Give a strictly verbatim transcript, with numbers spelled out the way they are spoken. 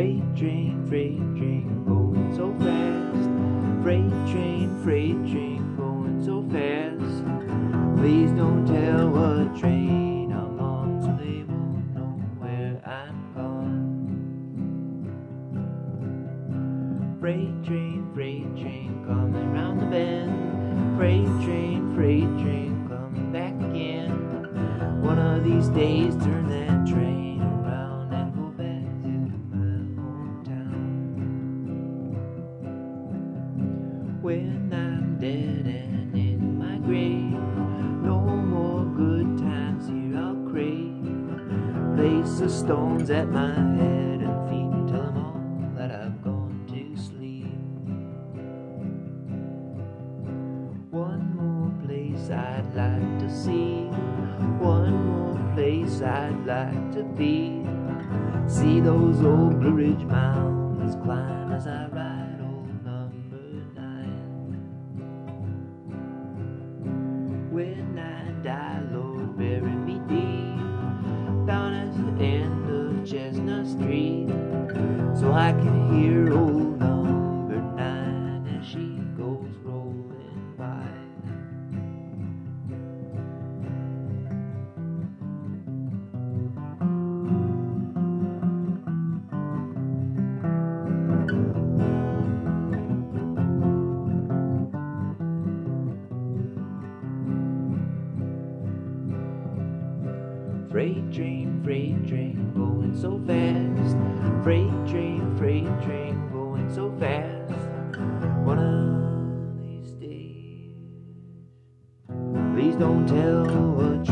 Freight train, freight train, going so fast. Freight train, freight train, going so fast. Please don't tell what train I'm on, so they won't know where I'm gone. Freight train, freight train, coming round the bend. Freight train, freight train, coming back again. One of these days, turn that train around and go back to my hometown. When I'm dead and in my grave, no more good times here I'll crave. Place the stones at my head and feet and tell them all that I've gone to sleep. One more place I'd like to see, one more place I'd like to be. See those old Blue Ridge mountains climb as I ride old number nine. When I die, Lord, bury me deep down at the end of Chestnut Street, so I can hear old number nine as she goes rolling by. Freight train, freight train, going so fast. Freight train, freight train, going so fast. One of these days, please don't tell what